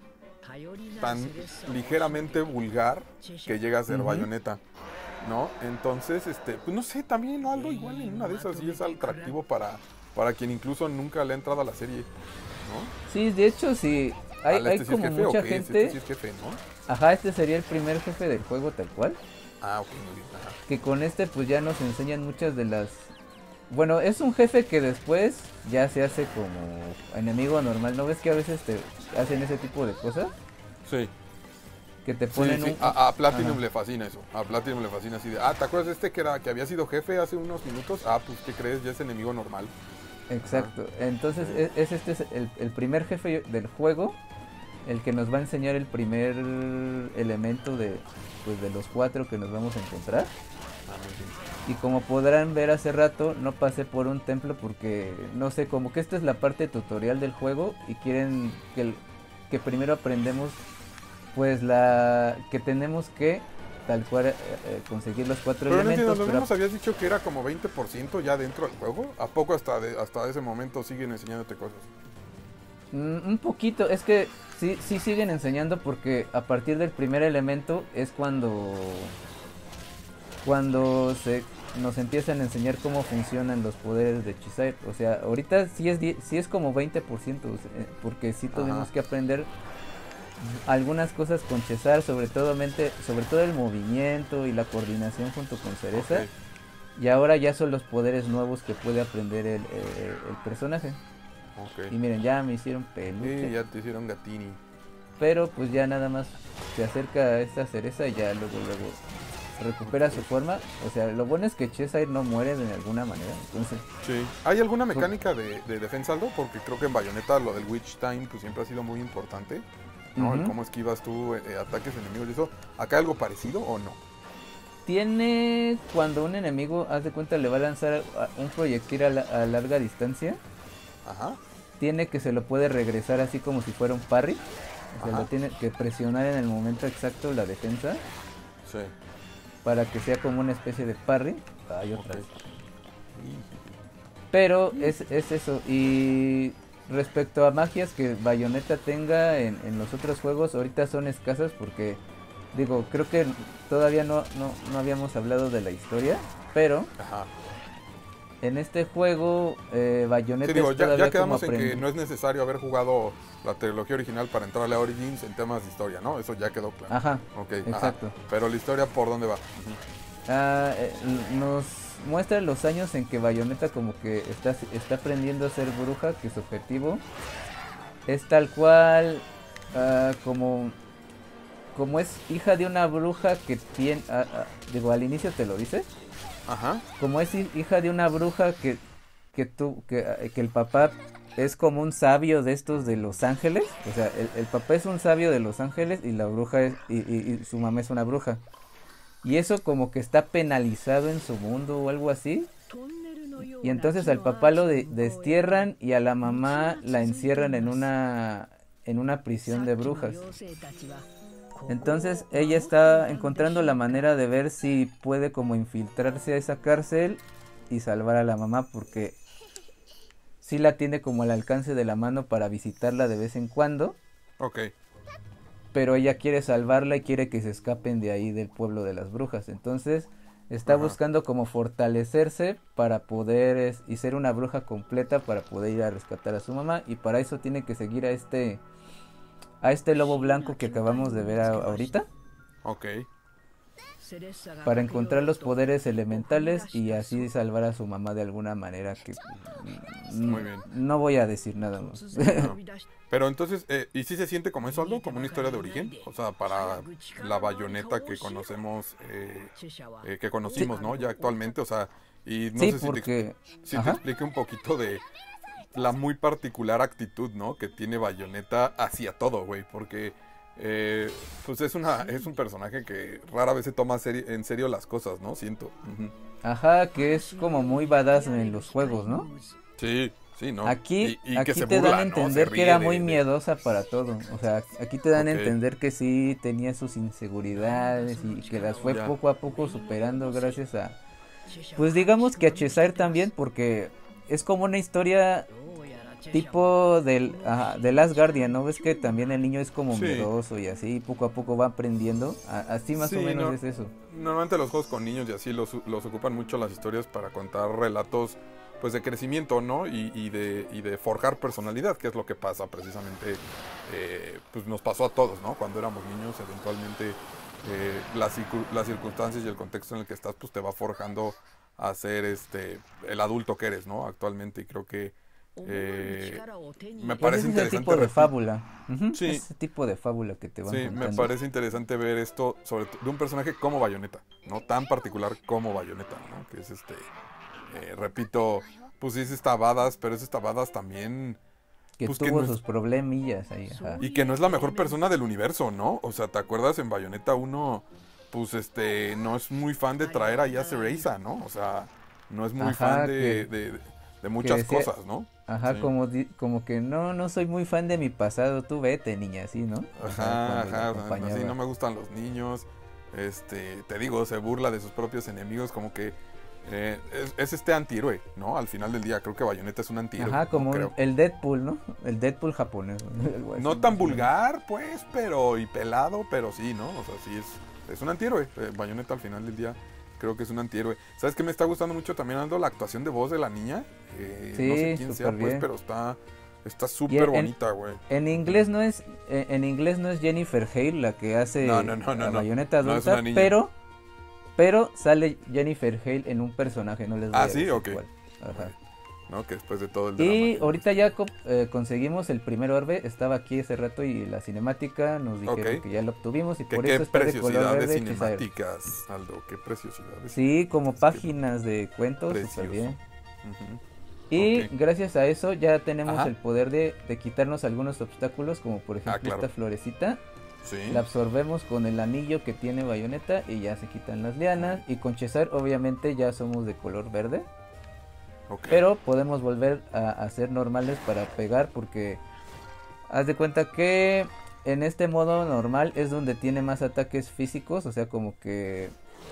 tan ligeramente vulgar que llega a ser uh-huh. Bayonetta, ¿no? Entonces, este, pues no sé, también ¿no? algo igual en una de esas sí es atractivo para, para quien incluso nunca le ha entrado a la serie, ¿no? Sí, de hecho sí, hay, este hay sí como es jefe, mucha okay, gente... Este sí es jefe, ¿no? Ajá, este sería el primer jefe del juego tal cual. Ah, ok, muy bien, ajá. Que con este pues ya nos enseñan muchas de las... Bueno, es un jefe que después ya se hace como enemigo normal. ¿No ves que a veces te hacen ese tipo de cosas? Sí. Que te ponen sí, sí. un... A, a Platinum Ajá. le fascina eso. A Platinum le fascina así de... Ah, ¿te acuerdas de este que, era, que había sido jefe hace unos minutos? Ah, pues, ¿qué crees? Ya es enemigo normal. Exacto. Ah. Entonces, sí. es, es este es el, el primer jefe del juego. El que nos va a enseñar el primer elemento de, pues, de los cuatro que nos vamos a encontrar. Ah, muy bien. Y como podrán ver hace rato, no pasé por un templo porque, no sé, como que esta es la parte tutorial del juego y quieren que, el, que primero aprendemos, pues la que tenemos que, tal cual, eh, conseguir los cuatro pero elementos. No entiendo, ¿no pero nos habías dicho que era como veinte por ciento ya dentro del juego? ¿A poco hasta, de, hasta ese momento siguen enseñándote cosas? Mm, un poquito, es que sí, sí siguen enseñando porque a partir del primer elemento es cuando... Cuando se nos empiezan a enseñar cómo funcionan los poderes de Cheshire. O sea, ahorita sí es, sí es como veinte por ciento, porque sí tuvimos Ajá. que aprender algunas cosas con Cheshire, sobre todo, sobre todo el movimiento y la coordinación junto con Cereza. Okay. Y ahora ya son los poderes nuevos que puede aprender el, el, el personaje. Okay. Y miren, ya me hicieron peluche. Sí, ya te hicieron gatini. Pero pues ya nada más se acerca a esta Cereza y ya luego, luego... recupera su forma. O sea, lo bueno es que Cheshire no muere de alguna manera. Entonces, sí. ¿Hay alguna mecánica de, de defensa, Aldo? Porque creo que en Bayonetta lo del Witch Time pues siempre ha sido muy importante, ¿no? Uh-huh. El cómo esquivas tú eh, ataques enemigos y eso. ¿Acá algo parecido o no? Tiene cuando un enemigo, haz de cuenta, le va a lanzar un proyectil a, la, a larga distancia. Ajá. Tiene que se lo puede regresar así como si fuera un parry. O sea, lo tiene que presionar en el momento exacto la defensa. Sí. Para que sea como una especie de parry. Ay, otra vez. Pero es, es eso. Y respecto a magias que Bayonetta tenga en, en los otros juegos, ahorita son escasas porque, digo, creo que todavía no, no, no habíamos hablado de la historia, pero Ajá. en este juego eh, Bayonetta sí, digo, es ya, todavía ya quedamos como en que no es necesario haber jugado la trilogía original para entrarle a Origins en temas de historia, ¿no? Eso ya quedó claro. Ajá, okay, exacto. Ajá. Pero la historia, ¿por dónde va? Uh-huh. Ah, eh, nos muestra los años en que Bayonetta como que está, está aprendiendo a ser bruja, que su objetivo es tal cual uh, como como es hija de una bruja que tiene, uh, uh, digo, al inicio te lo dice, Ajá. como es hi- hija de una bruja que, que, tu, que, eh, que el papá es como un sabio de estos de Los Ángeles, o sea, el, el papá es un sabio de Los Ángeles y la bruja es, y, y- y su mamá es una bruja. Y eso como que está penalizado en su mundo o algo así. Y entonces al papá lo de- destierran y a la mamá la encierran en una, en una prisión de brujas. Entonces ella está encontrando la manera de ver si puede como infiltrarse a esa cárcel y salvar a la mamá porque sí la tiene como al alcance de la mano para visitarla de vez en cuando, Ok. pero ella quiere salvarla y quiere que se escapen de ahí del pueblo de las brujas. Entonces está Ajá. buscando como fortalecerse para poder es- y ser una bruja completa para poder ir a rescatar a su mamá y para eso tiene que seguir a este a este lobo blanco que acabamos de ver a- ahorita Ok. para encontrar los poderes elementales y así salvar a su mamá de alguna manera que mm, Muy bien. no voy a decir nada más. No. Pero entonces, eh, ¿y si se siente como eso, Aldo? Como una historia de origen. O sea, para la Bayonetta que conocemos, eh, eh, que Sí, conocimos, ¿no? Ya actualmente, o sea, y no sí, sé si te, expli- porque si te ajá. explique un poquito de la muy particular actitud, ¿no? Que tiene Bayonetta hacia todo, güey. Porque, eh, pues es una, es un personaje que rara vez se toma seri- en serio las cosas, ¿no? Siento. Ujú. Ajá, que es como muy badass en los juegos, ¿no? Sí, sí, ¿no? Aquí, Y, y que aquí se te dan a burla, ¿no? Se entender que ríe era muy de, de... miedosa para todo. O sea, aquí te dan a Ok, entender que sí tenía sus inseguridades y que las fue ya. poco a poco superando gracias a, pues digamos que a Cheshire también, porque es como una historia tipo del, ajá, de Last Guardian, ¿no? Ves que también el niño es como Sí, miedoso y así poco a poco va aprendiendo. A- así más o sí, menos no. es eso. Normalmente los juegos con niños y así los, los ocupan mucho las historias para contar relatos pues de crecimiento, ¿no? Y, y de, y de forjar personalidad, que es lo que pasa precisamente, eh, pues nos pasó a todos, ¿no? Cuando éramos niños, eventualmente eh, las, circu- las circunstancias y el contexto en el que estás, pues te va forjando a ser este, el adulto que eres, ¿no? Actualmente, y creo que eh, me Pues parece ese es el interesante, tipo de repito. fábula. Ujú, Sí, ese tipo de fábula que te van sí, me contando. parece interesante ver esto sobre to- de un personaje como Bayonetta, no tan particular como Bayonetta, ¿no? Que es este, eh, repito, pues sí es esta badass, pero es esta badass también, Que pues que tuvo no es, sus problemillas ahí, ajá. y que no es la mejor persona del universo, ¿no? O sea, ¿te acuerdas en Bayonetta uno, pues este, no es muy fan de traer ahí a Cereza, ¿no? O sea, no es muy fan Ajá, de, que, de, de que muchas decía, cosas, ¿no? ajá, Sí. como, di- como que no, no soy muy fan de mi pasado, tú vete, niña, así, ¿no? Ajá, Ajá, cuando lo ajá, así no acompañaba. me gustan los niños. Este, te digo, se burla de sus propios enemigos, como que eh, es, es este antihéroe, ¿no? Al final del día, creo que Bayonetta es un antihéroe, Ajá, ¿no? como un- Creo. el Deadpool, ¿no? El Deadpool japonés, ¿no? Algo así, No tan más o menos. vulgar, pues, pero y pelado, pero sí, ¿no? O sea, sí es, es un antihéroe. Eh, Bayonetta al final del día creo que es un antihéroe. ¿Sabes qué me está gustando mucho también, Aldo? La actuación de voz de la niña. Eh, no sé Sí, quién sea, súper pues, bien. pero está está Y súper en, en, bonita, güey. en Ujú. inglés no es, en, en inglés no es Jennifer Hale la que No, hace no, no, no, a no. Bayonetta No es una adulta, niña. pero, pero sale Jennifer Hale en un personaje, no les voy Ah, a sí, decir ok. cuál. Muy Ajá. bien. ¿No? Que después de todo el drama Y que hubo ahorita este. ya co- eh, conseguimos el primer orbe, estaba aquí hace rato y la cinemática nos Ok. dijeron que ya lo obtuvimos y Que por qué eso está de color preciosidad de verde Cheshire. cinemáticas, Aldo. Qué preciosidad de Sí, como cinemáticas. Qué páginas de cuentos, súper precioso. bien. Ujú. Ok. Y gracias a eso ya tenemos Ajá. el poder de, de quitarnos algunos obstáculos, como por Ah, ejemplo claro. esta florecita. Sí. La absorbemos con el anillo que tiene Bayonetta y ya se quitan las lianas. Y con Cheshire obviamente ya somos de color verde. Ok. Pero podemos volver a, a ser normales para pegar porque haz de cuenta que en este modo normal es donde tiene más ataques físicos. O sea, como que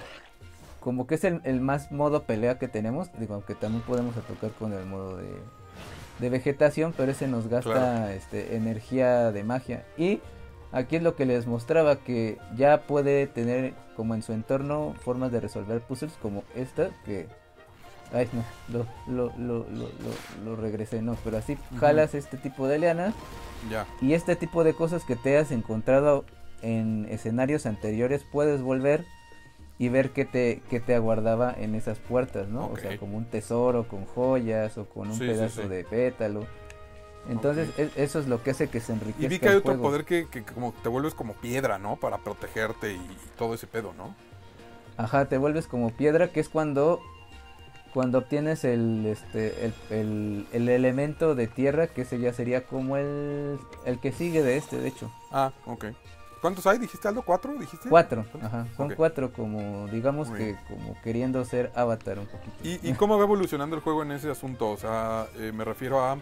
como que es el, el más modo pelea que tenemos. Digo, aunque también podemos atacar con el modo de, de vegetación, pero ese nos gasta Claro. este, energía de magia. Y aquí es lo que les mostraba, que ya puede tener como en su entorno formas de resolver puzzles como esta, que... Ay, no, lo, lo, lo, lo, lo, lo regresé, no, pero así Ujú. jalas este tipo de lianas Ya. y este tipo de cosas que te has encontrado en escenarios anteriores puedes volver y ver qué te, qué te aguardaba en esas puertas, ¿no? O Ok. sea, como un tesoro con joyas o con un Sí, sí, pedazo sí. de pétalo. Entonces, Ok. es- eso es lo que hace que se Y vi enriquezca que hay el otro juego. poder que, que como te vuelves como piedra, ¿no? Para protegerte y todo ese pedo, ¿no? Ajá, te vuelves como piedra, que es cuando cuando obtienes el este el, el, el elemento de tierra, que ese ya sería como el el que sigue de este, de hecho. Ah, ok. ¿Cuántos hay? ¿Dijiste algo? ¿Cuatro? ¿Dijiste? Cuatro, ¿Cuántos? ajá, son Ok. cuatro, como digamos Muy que bien. como queriendo ser Avatar un poquito. ¿Y, y cómo va evolucionando el juego en ese asunto? O sea, eh, me refiero a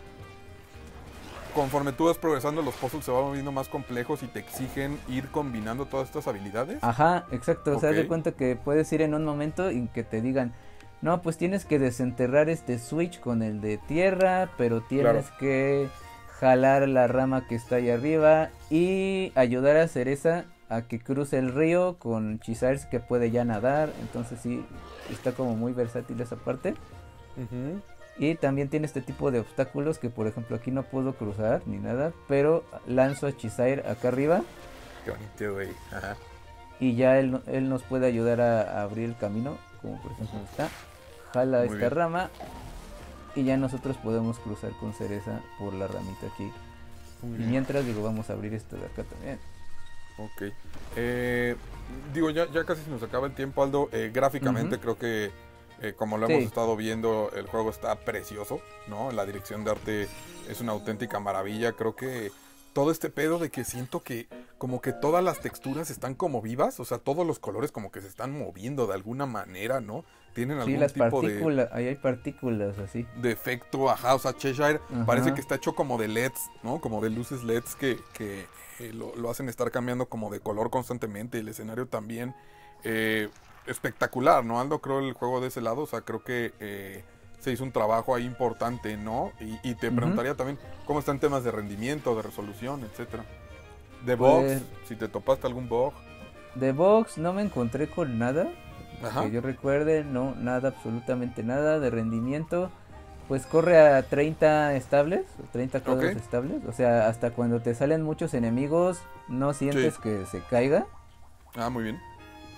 conforme tú vas progresando, los puzzles se van volviendo más complejos y te exigen ir combinando todas estas habilidades. Ajá, exacto, o sea, haz de Ok. cuenta que puedes ir en un momento y que te digan, no, pues tienes que desenterrar este switch con el de tierra, pero Claro. tienes que jalar la rama que está ahí arriba y ayudar a Cereza a que cruce el río con Chisars que puede ya nadar, entonces sí, está como muy versátil esa parte. Ujú. Y también tiene este tipo de obstáculos que por ejemplo aquí no puedo cruzar ni nada, pero lanzo a Chisair acá arriba Qué bonito, güey. Ajá. y ya él, él nos puede ayudar a, a abrir el camino, como por ejemplo Ujú. está, jala Muy esta bien. rama y ya nosotros podemos cruzar con Cereza por la ramita aquí. Muy Y bien. mientras digo, vamos a abrir esto de acá también. Ok. Eh, digo, ya, ya casi se nos acaba el tiempo, Aldo. Eh, gráficamente Ujú. creo que, eh, como lo hemos Sí, estado viendo, el juego está precioso, ¿no? La dirección de arte es una auténtica maravilla. Creo que todo este pedo de que siento que como que todas las texturas están como vivas, o sea, todos los colores como que se están moviendo de alguna manera, ¿no? Tienen sí, algún las tipo de, partículas, ahí hay partículas así. de efecto, ajá, o sea, Cheshire parece que Ajá. está hecho como de L E Ds, ¿no? Como de luces L E Ds que, que eh, lo, lo hacen estar cambiando como de color constantemente, el escenario también. Eh, espectacular, ¿no, Aldo? Creo el juego de ese lado, o sea, creo que eh, se hizo un trabajo ahí importante, ¿no? Y, y te Ujú. preguntaría también cómo están temas de rendimiento, de resolución, etcétera. De bugs, Pues si te topaste algún bug. de box no me encontré con nada. Que Ajá, yo recuerde, no, nada, absolutamente nada de rendimiento. Pues corre a treinta estables, treinta ok, cuadros estables. O sea, hasta cuando te salen muchos enemigos, no sí, sientes que se caiga. ah, muy bien.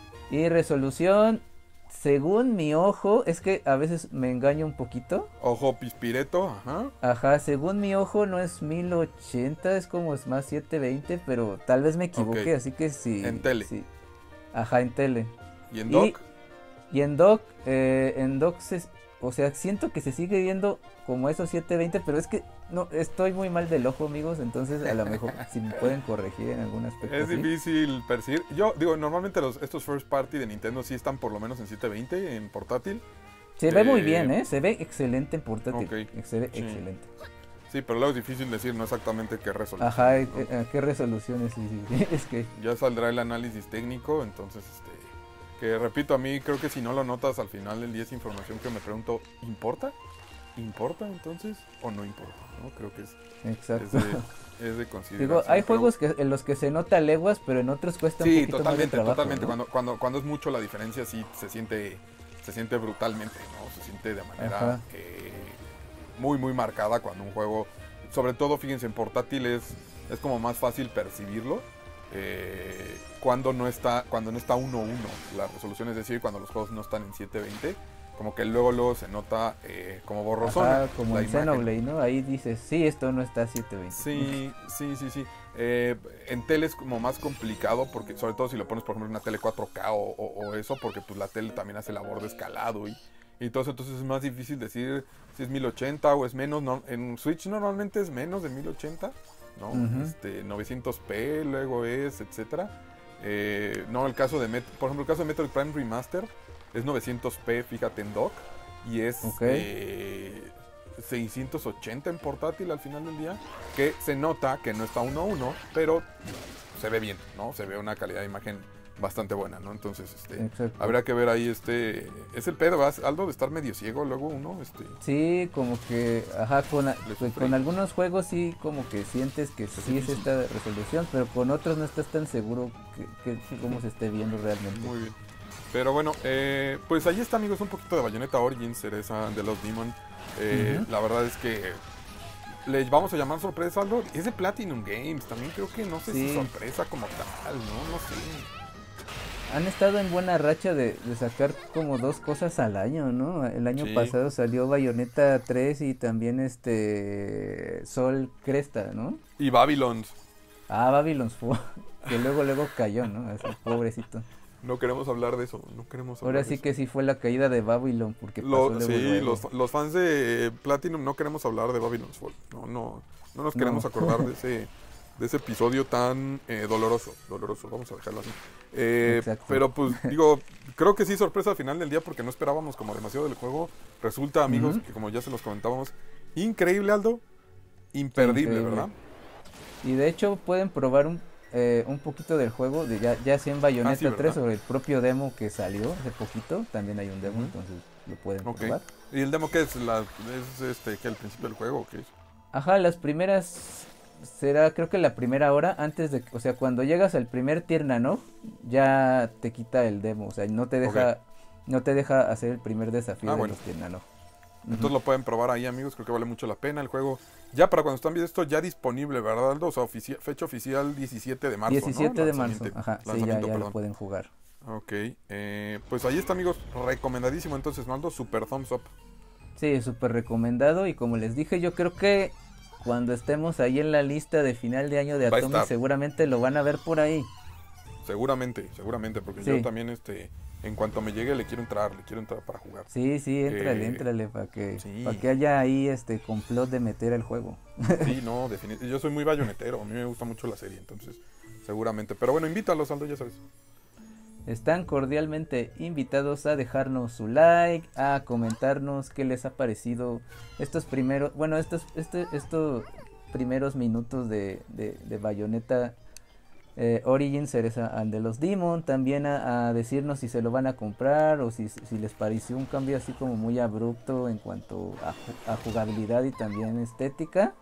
Y resolución, según mi ojo, es que a veces me engaño un poquito. Ojo pispireto, ajá, Ajá, según mi ojo no es mil ochenta, es como es más setecientos veinte, pero tal vez me ok, equivoqué, así que en sí, tele. sí. Ajá, en tele. ¿Y en Y dock? Y en dock, eh, en dock, se- o sea, siento que se sigue viendo como esos setecientos veinte, pero es que no, estoy muy mal del ojo, amigos, entonces a lo mejor si me pueden corregir en algún aspecto Es así. difícil percibir. Yo digo, normalmente los, estos first party de Nintendo sí están por lo menos en setecientos veinte en portátil. Se ve muy Eh, bien, ¿eh? Se ve excelente en portátil. ok, Se ve sí. excelente. Sí, pero luego es difícil decir no exactamente qué resolución, Ajá, eh, ¿no? eh, ¿qué resoluciones? Sí, sí, sí. Es que, Ya saldrá el análisis técnico, entonces, este, que repito, a mí creo que si no lo notas al final del día es información que me pregunto, ¿importa? ¿Importa entonces o no importa? ¿No? Creo que es, es exacto. de, es de Digo, consideración. hay Pero juegos que, en los que se nota leguas, pero en otros cuesta un sí, poquito más de totalmente, trabajo, totalmente. ¿no? Cuando, cuando, cuando es mucho la diferencia, sí se siente, se siente brutalmente, ¿no? Se siente de manera Ajá. eh, muy, muy marcada cuando un juego, sobre todo, fíjense, en portátil es, es como más fácil percibirlo. eh, cuando no está cuando no está uno a uno la resolución, es decir, cuando los juegos no están en setecientos veinte, como que luego luego se nota eh, como borrosona Ajá, como la en imagen. Xenoblade, ¿no? Ahí dices, sí, esto no está a setecientos veinte. Sí, sí, sí, sí. Eh, en tele es como más complicado porque sobre todo si lo pones por ejemplo en una tele cuatro K o, o- o eso, porque pues la tele también hace labor de escalado y, y todo eso, entonces es más difícil decir si es mil ochenta o es menos. No, en Switch normalmente es menos de mil ochenta, ¿no? Ujú. Este, novecientos p luego es, etcétera. Eh, no, el caso de Met por ejemplo el caso de Metroid Prime Remaster es novecientos p, fíjate, en dock, y es Ok. eh, seiscientos ochenta en portátil al final del día, que se nota que no está uno a uno, pero se ve bien, ¿no? Se ve una calidad de imagen bastante buena, ¿no? Entonces, este, Exacto. habría que ver ahí, este, es el pedo, ¿vas, Aldo, de estar medio ciego luego uno, este, Sí, como que, ajá, con, a- le pues, sufre. con algunos juegos sí como que sientes que Es sí es difícil. esta resolución, pero con otros no estás tan seguro que, que cómo se esté viendo realmente. Muy bien. Pero bueno, eh, pues ahí está, amigos, un poquito de Bayonetta Origins, Cereza de los Demon. Eh, Ujú. La verdad es que le vamos a llamar sorpresa, Aldo. Es de Platinum Games, también creo que no sé si Sí. sorpresa como tal, ¿no? No sé. Han estado en buena racha de, de sacar como dos cosas al año, ¿no? El año Sí. pasado salió Bayonetta tres y también este Sol Cresta, ¿no? Y Babylons. Ah, Babylon's Fall, que luego luego cayó, ¿no? Así, pobrecito. No queremos hablar de eso, no queremos hablar Ahora de sí eso. que sí fue la caída de Babylon, porque Lo- pasó luego, sí, luego. los, los fans de Platinum no queremos hablar de Babylon's Fall. No, no, no nos queremos No. acordar de ese, de ese episodio tan eh, doloroso. Doloroso, vamos a dejarlo así. Eh, Exacto. pero pues digo, creo que sí, sorpresa al final del día porque no esperábamos como demasiado del juego. Resulta, amigos, Ujú. que como ya se los comentábamos, increíble, Aldo. Imperdible, Increíble. ¿verdad? Y de hecho pueden probar un, eh, un poquito del juego, de ya, ya sea en Bayonetta Ah, sí, ¿verdad? tres o el propio demo que salió hace poquito, también hay un demo, Ujú. entonces lo pueden Ok. probar. ¿Y el demo qué es? La, ¿Es este, que el principio del juego o qué es? Ajá, las primeras, será creo que la primera hora, antes de, o sea, cuando llegas al primer Tirnanov, ya te quita el demo, o sea, no te deja, no te deja hacer el primer desafío Ah, de bueno. los Tirnanov. Entonces Ujú. lo pueden probar ahí, amigos. Creo que vale mucho la pena el juego. Ya para cuando están viendo esto, ya disponible, ¿verdad, Aldo? O sea, ofici- fecha oficial diecisiete de marzo, diecisiete ¿no? de marzo, Lanzamiento- ajá, sí, ya, lanzamiento, ya lo perdón. pueden jugar. Ok, eh, pues ahí está, amigos. Recomendadísimo entonces, ¿no, Aldo? Super thumbs up. Sí, súper recomendado y como les dije, yo creo que cuando estemos ahí en la lista de final de año de Va a Atomic estar. seguramente lo van a ver por ahí. Seguramente, seguramente, porque Sí. yo también, este, en cuanto me llegue, le quiero entrar, le quiero entrar para jugar. Sí, sí, éntrale, Eh, éntrale para que, sí. para que haya ahí este complot de meter el juego. Sí, no, definitivamente. Yo soy muy bayonetero, a mí me gusta mucho la serie, entonces, seguramente. Pero bueno, invítalos, Aldo, ya sabes. Están cordialmente invitados a dejarnos su like, a comentarnos qué les ha parecido estos primeros, bueno, estos, este, estos primeros minutos de, de, de Bayonetta eh, Origins, Cereza and the Lost Demon, también a, a decirnos si se lo van a comprar o si, si les pareció un cambio así como muy abrupto en cuanto a, ju- a jugabilidad y también estética.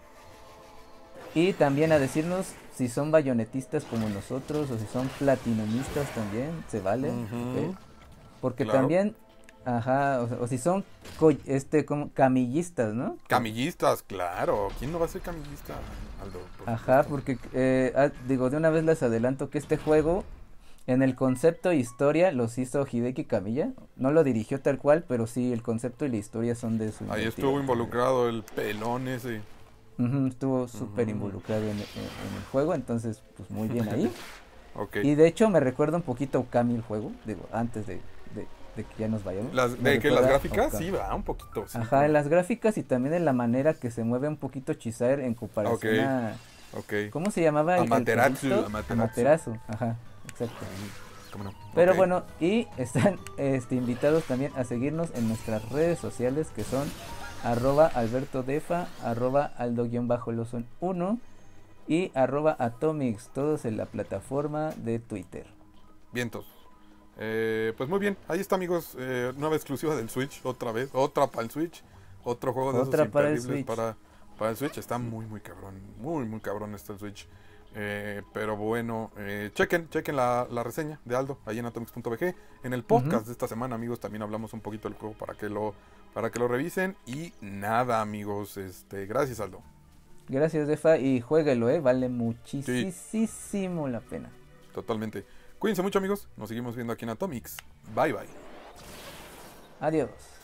Y también a decirnos si son bayonetistas como nosotros o si son platinumistas también, se vale. Ujú. ¿Ok? Porque Claro. también, ajá, o, sea, o si son co- este como camillistas, ¿no? Camillistas, claro. ¿Quién no va a ser camillista, Aldo? Por Ajá, supuesto. porque eh, ah, digo, de una vez les adelanto que este juego en el concepto e historia los hizo Hideki Kamiya. No lo dirigió tal cual, pero sí el concepto y la historia son de su Ahí inventiva. estuvo involucrado el pelón ese. Ujú, estuvo súper Ujú. involucrado en, en- en el juego, entonces pues muy bien ahí. Ok. Y de hecho me recuerda un poquito a Okami el juego, digo, antes de, de- de que ya nos vayamos. Las, Me de que las recuerda a gráficas, Okami. sí, va, un poquito. Sí, Ajá, en las gráficas y también en la manera que se mueve un poquito Chisaer en comparación Ok. a... Ok. ¿Cómo se llamaba el, el Amaterasu, perrito? Amaterasu. Amaterasu, ajá, exacto. Mm, ¿Cómo no? Pero Ok. bueno, y están este, invitados también a seguirnos en nuestras redes sociales que son arroba albertodefa, arroba aldo-lozon uno y arroba atomics, todos en la plataforma de Twitter. Vientos. Eh, pues muy bien, ahí está, amigos. Eh, nueva exclusiva del Switch, otra vez. Otra para el Switch. Otro juego de Otra esos para el imperdibles Switch. para, para el Switch. Está muy, muy cabrón. Muy, muy cabrón está el Switch. Eh, pero bueno, eh, chequen, chequen la, la reseña de Aldo ahí en atomics punto b g. En el podcast Ujú. de esta semana, amigos, también hablamos un poquito del juego para que lo, para que lo revisen. Y nada, amigos, este, gracias, Aldo. Gracias, Defa, y jueguelo, eh, vale muchísimo la pena. Totalmente. Cuídense mucho, amigos. Nos seguimos viendo aquí en Atomics. Bye, bye. Adiós.